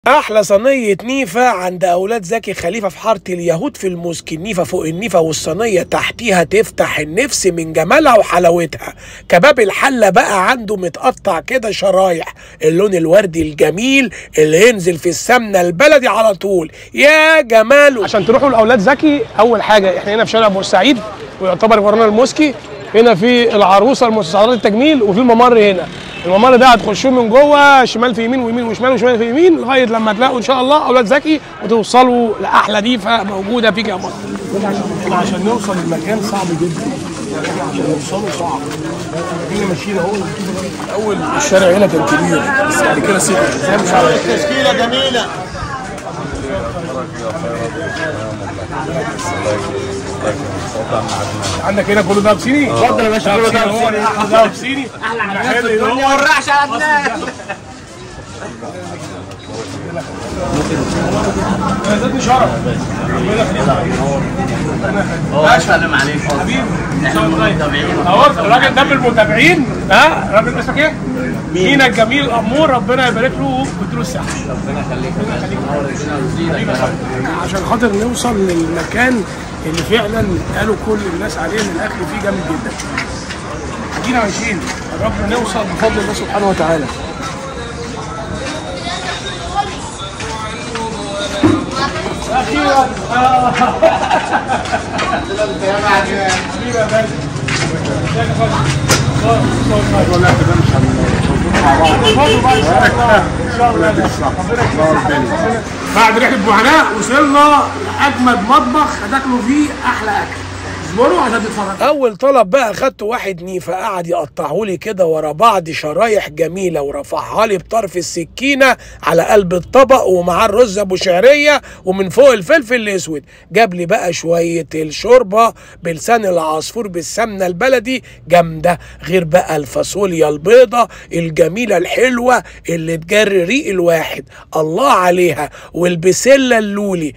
احلى صينيه نيفه عند اولاد زكي خليفه في حاره اليهود في الموسكي. النيفه فوق النيفه والصينيه تحتيها تفتح النفس من جمالها وحلاوتها. كباب الحله بقى عنده متقطع كده شرايح، اللون الوردي الجميل اللي ينزل في السمنه البلدي على طول، يا جماله. عشان تروحوا لاولاد زكي اول حاجه احنا هنا في شارع بورسعيد ويعتبر ورانا الموسكي، هنا في العروسه المستحضرات التجميل، وفي الممر هنا. الممر ده هتخشوه من جوه شمال في يمين ويمين وشمال وشمال في يمين لغايه لما تلاقوا ان شاء الله اولاد زكي وتوصلوا لاحلى نيفه موجوده في جمصة. عشان نوصل المكان صعب جدا، عشان نوصله صعب. احنا ماشيين اهو، اول الشارع هنا كان كبير بس بعد كده سيبنا زي مش عارف. تشكيله جميله. عندك هنا كله ده بصيني؟ اتفضل يا باشا، كله ده بصيني. احلى ده بصيني، احلى حاجات في الدنيا والرعش على الناس. زادني شرف. الله يسلم عليك حبيبي. احنا متابعين اهو الراجل ده من المتابعين. ها الراجل اسمك ايه؟ مينا الجميل الامور، ربنا يبارك له ويديله الصحه. ربنا يخليك ربنا يزيدك. عشان خاطر نوصل للمكان اللي فعلا قالوا كل الناس عليه ان الاكل فيه جامد جدا. ادينا ماشيين ربنا نوصل بفضل الله سبحانه وتعالى. اخيرا بعد رحله بوهناء وصلنا لاجمد مطبخ هتاكلوا فيه احلى اكل. اصبروا عشان تتفرجوا. اول طلب بقى خدت واحد نيفه قعد يقطعهولي كده ورا بعض شرايح جميله ورفعها لي بطرف السكينه على قلب الطبق، ومعاه الرز ابو شعريه ومن فوق الفلفل الاسود. جاب لي بقى شويه الشوربه بلسان العصفور بالسمنه البلدي جامده، غير بقى الفاصوليا البيضه الجميله الحلوه اللي تجري ريق الواحد الله عليها، والبسله اللولي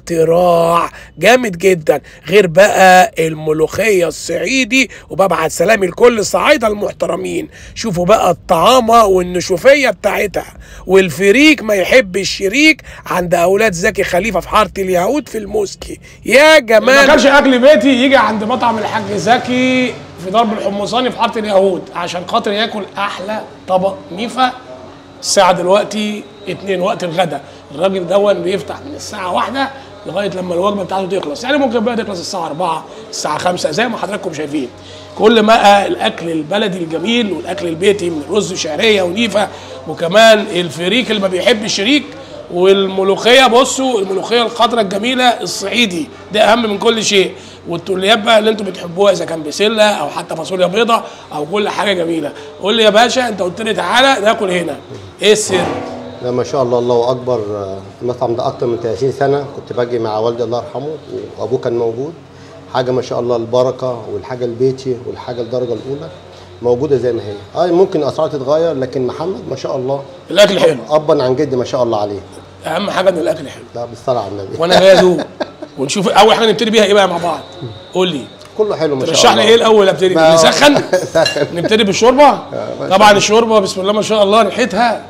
اختراع جامد جدا، غير بقى الملوخيه الصعيدي. وببعت سلامي لكل الصعايده المحترمين. شوفوا بقى الطعامه والنشوفيه بتاعتها، والفريك ما يحب الشريك عند اولاد زكي خليفه في حاره اليهود في الموسكي. يا جمال، ما كانش اكل بيتي يجي عند مطعم الحاج زكي في درب الحمصاني في حاره اليهود عشان خاطر ياكل احلى طبق نيفه. الساعه دلوقتي 2 وقت الغداء. الراجل دون بيفتح من الساعه 1 لغايه لما الوجبه بتاعته تخلص، يعني ممكن بقى تخلص الساعه 4 الساعه 5 زي ما حضراتكم شايفين. كل ما الاكل البلدي الجميل والاكل البيتي من رز وشعريه ونيفه، وكمان الفريك اللي ما بيحب الشريك، والملوخيه. بصوا الملوخيه الخضراء الجميله الصعيدي ده اهم من كل شيء، والتوليات بقى اللي انتم بتحبوها اذا كان بسله او حتى فاصوليا بيضاء او كل حاجه جميله. قول لي يا باشا، انت قلت لي تعالى ناكل هنا، ايه السر؟ لا ما شاء الله الله اكبر. المطعم ده اكتر من 30 سنه كنت باجي مع والدي الله يرحمه وابوه كان موجود. حاجه ما شاء الله البركه، والحاجه البيتي والحاجه الدرجه الاولى موجوده زي ما هي. ممكن الاسعار تتغير لكن محمد ما شاء الله الاكل حلو ابا عن جدي ما شاء الله عليه. اهم حاجه ان الاكل حلو. لا بالصلاه على النبي. وانا جاي ادوق ونشوف اول حاجه نبتدي بيها ايه بقى مع بعض. قول لي كله حلو ما شاء الله. ترشح لي ايه الاول؟ ابتدي نسخن نبتدي بالشوربه. طبعا الشوربه بسم الله ما شاء الله ريحتها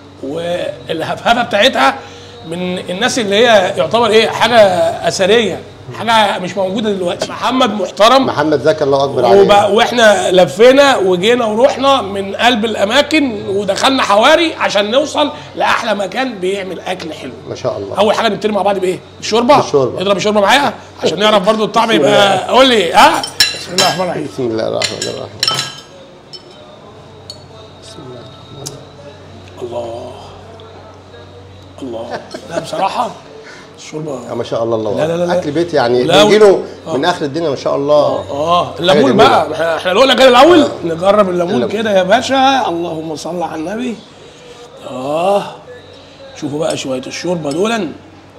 والهفهفه بتاعتها من الناس اللي هي يعتبر ايه حاجه اثريه، حاجه مش موجوده دلوقتي. محمد محترم، محمد زكي الله اكبر عليه. واحنا لفينا وجينا ورحنا من قلب الاماكن ودخلنا حواري عشان نوصل لاحلى مكان بيعمل اكل حلو ما شاء الله. اول حاجه نبتدي مع بعض بايه؟ الشوربه. اضرب الشوربه معايا عشان نعرف برضو الطعم يبقى. قول لي ها. بسم الله الرحمن الرحيم. بسم الله الرحمن الرحيم. الله لا بصراحه الشوربه ما شاء الله الله. لا لا لا اكل بيتي يعني بيجيله من اخر الدنيا ما شاء الله. الليمون بقى احنا نقول لك كده الاول نجرب الليمون كده يا باشا. اللهم صل على النبي. شوفوا بقى شويه الشوربه دولا.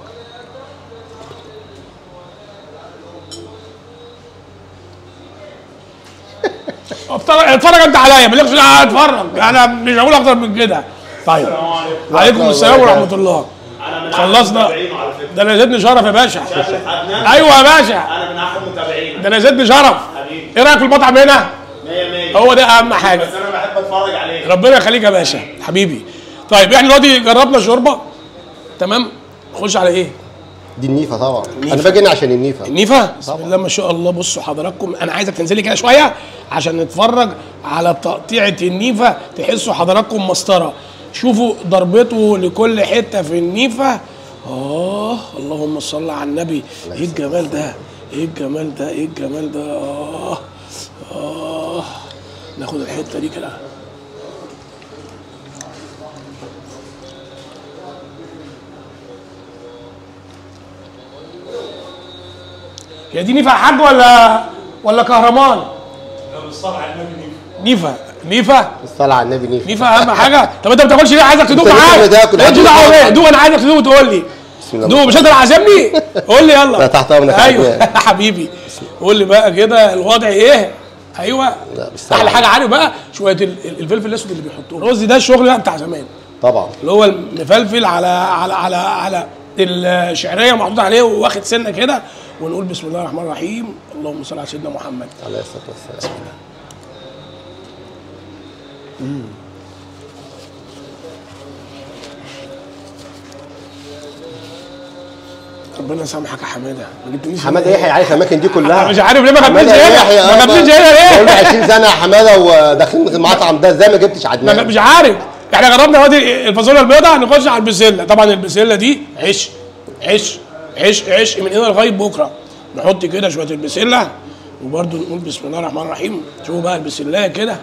اتفرج انت عليا، ما تقولش اتفرج، انا مش هقول اكتر من كده. طيب عليكم السلام ورحمه الله. خلصنا. ده انا زدني شرف يا باشا. ايوه يا باشا، انا من احد المتابعين. ده انا زدني شرف. ايه رايك في المطعم هنا؟ 100 هو ده اهم حاجه. بس انا بحب اتفرج عليه. ربنا يخليك يا باشا حبيبي. طيب احنا دلوقتي جربنا الشوربه تمام. خش على ايه؟ دي النيفه طبعا. انا باجي هنا عشان النيفه. النيفه بسم الله ما شاء الله. بصوا حضراتكم، انا عايزك تنزلي كده شويه عشان نتفرج على تقطيعه النيفه، تحسوا حضراتكم مسطره. شوفوا ضربته لكل حته في النيفه. اللهم صل على النبي. ايه الجمال ده، ايه الجمال ده، ايه الجمال ده. ناخد الحته دي كده. هي دي نيفه يا حاج ولا كهرمان؟ لا بالصلاة على النبي نيفه. نيفه الصلاه على النبي نيفه. نيفه اهم حاجه. طب انت ما بتاكلش ليه؟ عايزك تدوق أنت معايا. لسه بتاكل. انت دعوه دوق، انا عايزك تدوق وتقول لي. بسم الله. دوق، مش انت اللي عازمني؟ قول لي يلا. لا تحت امرك يا ايوه حبيبي. حبيبي. قول لي بقى كده الوضع ايه؟ ايوه. لا بالصلاة. احلى حاجه عارف بقى شويه الفلفل الاسود اللي بيحطوه. الرز ده الشغل بقى بتاع زمان، طبعا. اللي هو المفلفل على الشعريه محطوط عليه واخد سنه كده. ونقول بسم الله الرحمن الرحيم، اللهم صل على سيدنا محمد. عليه الصلاه والسلام. ربنا يسامحك يا حماده. ما جبتنيش حماده يحيى عارف الاماكن دي كلها. مش عارف ليه ما جبتنيش حمادة يحيى، هنا. ما جبتنيش هنا ليه؟ بقول 20 سنه يا حماده وداخلين المطعم ده، ازاي ما جبتش عدنان؟ مش عارف. احنا جربنا دلوقتي الفاصوليا البيضاء، هنخش على البسله. طبعا البسله دي عيش عيش عيش عيش من هنا لغايه بكره. نحط كده شويه البسله، وبرده نقول بسم الله الرحمن الرحيم. شوفوا بقى البسلايه كده.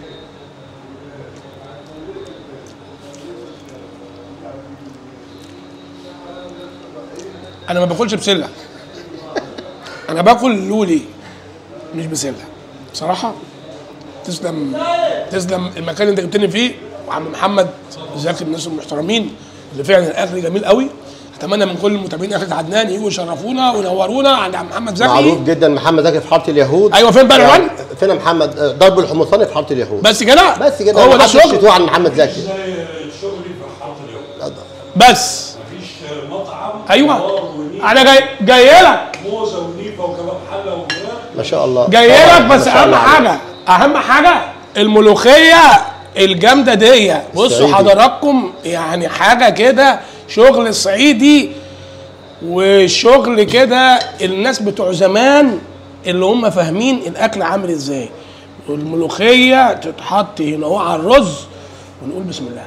انا ما باكلش بسله، انا باكل لولي مش بسله بصراحه. تسلم تسلم المكان اللي انت جبتني فيه، وعم محمد زكي، الناس المحترمين اللي فعلا الاكل جميل قوي. اتمنى من كل المتابعين اكلة عدنان يجوا يشرفونا وينورونا عند عم محمد زكي. معروف جدا محمد زكي في حاره اليهود. ايوه فين بقى العنوان؟ فين يا محمد؟ ضرب الحمصاني في حاره اليهود. بس كده؟ بس كده. هو ده الشغل؟ شغل عن محمد زكي. الشغل في حاره اليوم. بس مفيش مطعم. ايوه انا جاي لك موزه ونيفه وكباب حله وكده. ما شاء الله. جاي لك. بس اهم حاجه الملوخيه الجامده دي. بصوا الصعيدي. حضراتكم يعني حاجه كده شغل صعيدي، وشغل كده الناس بتوع زمان اللي هم فاهمين الاكل عامل ازاي. والملوخيه تتحط هنا اهو على الرز، ونقول بسم الله.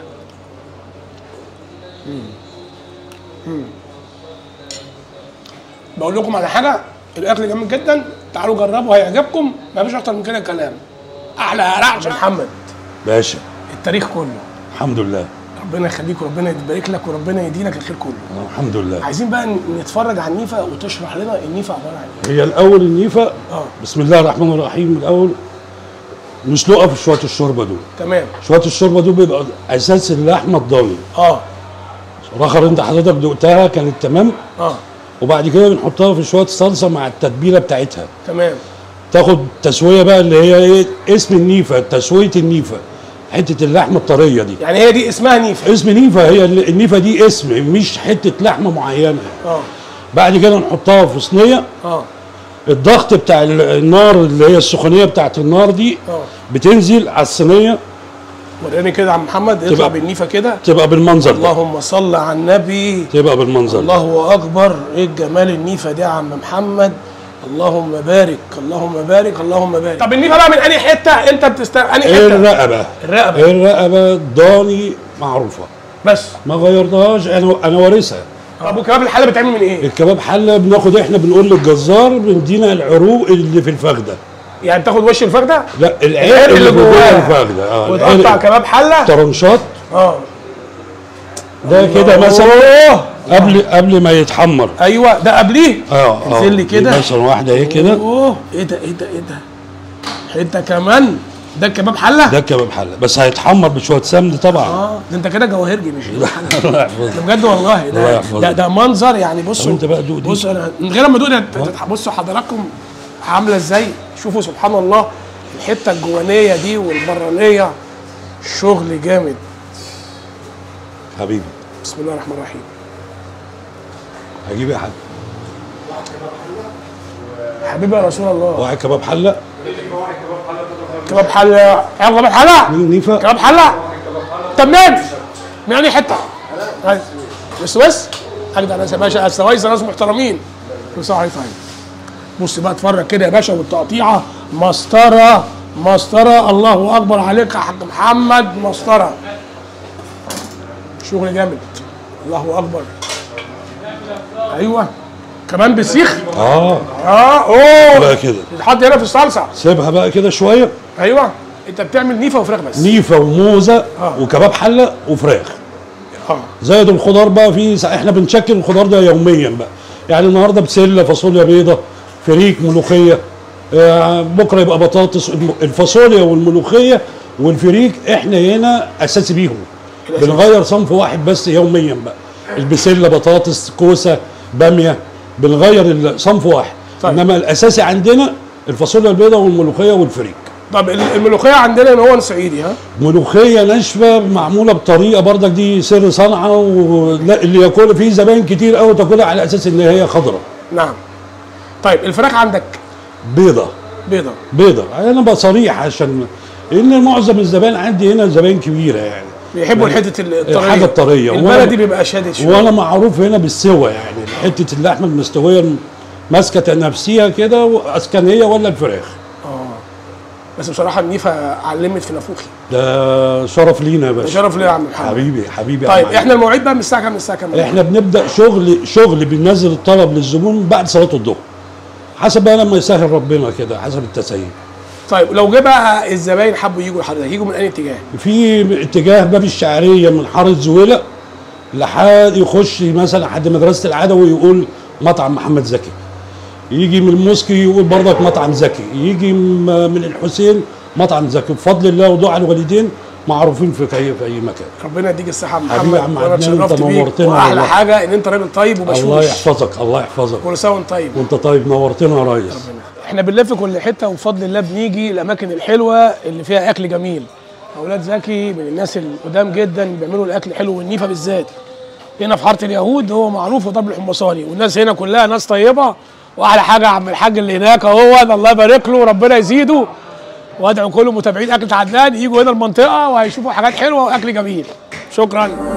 بقول لكم على حاجه، الاكل جميل جدا، تعالوا جربوا هيعجبكم. ما فيش اكتر من كده كلام. احلى رعش محمد باشا. التاريخ كله. الحمد لله. ربنا يخليك وربنا يبارك لك وربنا يديلك الخير كله. الحمد لله. عايزين بقى نتفرج على النيفه وتشرح لنا النيفه عباره عن ايه. هي الاول النيفه. بسم الله الرحمن الرحيم. الاول نسلقها في شويه الشوربه دول. تمام. شويه الشوربه دول بيبقى اساس اللحمه الضاني. رخر انت حضرتك دقتها كانت تمام. وبعد كده بنحطها في شويه صلصه مع التتبيله بتاعتها. تمام. تاخد تسويه بقى اللي هي ايه اسم النيفه، تسويه النيفه، حته اللحمه الطريه دي. يعني هي دي اسمها نيفه؟ اسم نيفه. هي النيفه دي اسم، مش حته لحمه معينه. بعد كده نحطها في صينيه. الضغط بتاع النار اللي هي السخونيه بتاعت النار دي بتنزل على الصينيه. وريني كده يا عم محمد. يطلع بالنيفه كده تبقى بالمنظر ده. اللهم صل على النبي. تبقى بالمنظر ده. الله اكبر. ايه الجمال النيفه دي يا عم محمد. اللهم بارك اللهم بارك اللهم بارك. طب النيفه بقى من انهي حته انت انهي حته؟ الرقبه. الرقبه ضاني معروفه بس ما غيرتهاش. انا وارثها. طب وكباب الحله بيتعمل من ايه؟ الكباب حله بناخد احنا بنقول للجزار بندينا العروق اللي في الفخده. يعني تاخد وش الفخده؟ لا العرق اللي جوه الفخده. وتقطع كباب حله طرنشات. ده كده مثلا قبل ما يتحمر. ايوه ده قبليه. انزل لي كده مثلا واحده ايه كده. ايه ده ايه ده ايه ده. حته كمان. ده الكباب حله؟ ده الكباب حله بس هيتحمر بشويه سمن طبعا. ده انت كده جواهرجي مش الله يحفظك. ده بجد والله. ده منظر يعني. بصوا انت بقى دوق دي. بصوا انا من غير ما ادوق. بصوا حضراتكم عامله ازاي. شوفوا سبحان الله الحته الجوانيه دي والبرانيه. شغل جامد حبيبي. بسم الله الرحمن الرحيم. هجيب يا حاج. حبيبي يا رسول الله. واحد كباب حله. كباب حله. كباب حله. نيفه. كباب حله. طب من انهي حته؟ بس اجدع ناس يا باشا، السوايسه ناس محترمين. كل سنه وانت طيب. بص بقى اتفرج كده يا باشا، والتقطيعه مسطره مسطره، الله اكبر عليك يا حاج محمد، مسطره شغل جامد، الله اكبر. ايوه كمان بسيخ. اوه بقى كده تتحط هنا في الصلصه. سيبها بقى كده شويه. ايوه انت بتعمل نيفه وفراخ بس؟ نيفه وموزه وكباب حله وفراخ. زائد الخضار بقى، احنا بنشكل الخضار ده يوميا بقى، يعني النهارده بسله، فاصوليا بيضه، فريك، ملوخيه، بكره يبقى بطاطس. الفاصوليا والملوخيه والفريك احنا هنا اساسي بيهم، بنغير صنف واحد بس يوميا بقى. البسله، بطاطس، كوسه، باميه، بنغير صنف واحد. طيب. انما الاساسي عندنا الفاصوليا البيضاء والملوخيه والفريك. طب الملوخيه عندنا ان هو صعيدي، ها؟ ملوخيه ناشفه معموله بطريقه برضك دي سر صنعه، واللي ياكلها في زباين كتير قوي تاكلها على اساس ان هي خضراء. نعم. طيب الفراخ عندك بيضه. بيضه انا بقى صريح، عشان ان معظم الزبائن عندي هنا زباين كبيره يعني بيحبوا الحته الطريه، الحاجه الطريه. البلدي بيبقى شادد شويه، وانا معروف هنا بالسوى، يعني حته اللحمه المستويه ماسكه نفسيها كده واسكنيه، ولا الفراخ. بس بصراحه النيفه علمت في نافوخي. ده شرف لينا يا باشا. شرف ليا يا عم محمد. حبيبي طيب احنا المواعيد بقى من الساعه كام للساعه كام؟ احنا بنبدا شغل بننزل الطلب للزبون بعد صلاه الظهر، حسب بقى لما يسهل ربنا كده، حسب التسهيل. طيب لو جه بقى الزباين حبوا يجوا لحضرتك، يجوا من اي اتجاه؟ في اتجاه باب الشعريه من حاره زويله لحد يخش مثلا لحد مدرسه العدوي يقول مطعم محمد زكي، يجي من الموسكي يقول برضك مطعم زكي، يجي من الحسين مطعم زكي. بفضل الله ودعاء الوالدين معروفين في اي مكان. ربنا يديك الصحه يا محمد. حبيبي يا عم عدنان، انت نورتنا. واحلى حاجه ان انت راجل طيب وبشوش. الله يحفظك، الله يحفظك. كل سنه وانت طيب. وانت طيب، نورتنا يا ريس. احنا بنلف كل حته، وبفضل الله بنيجي الاماكن الحلوه اللي فيها اكل جميل. اولاد زكي من الناس القدام جدا، بيعملوا الاكل حلو، والنيفه بالذات هنا في حاره اليهود هو معروف وضرب الحمصاني، والناس هنا كلها ناس طيبه. واحلى حاجه يا عم الحاج اللي هناك اهو، الله يبارك له وربنا يزيده. وادعو كل متابعين اكل عدنان يجوا هنا المنطقه وهيشوفوا حاجات حلوه واكل جميل. شكرا.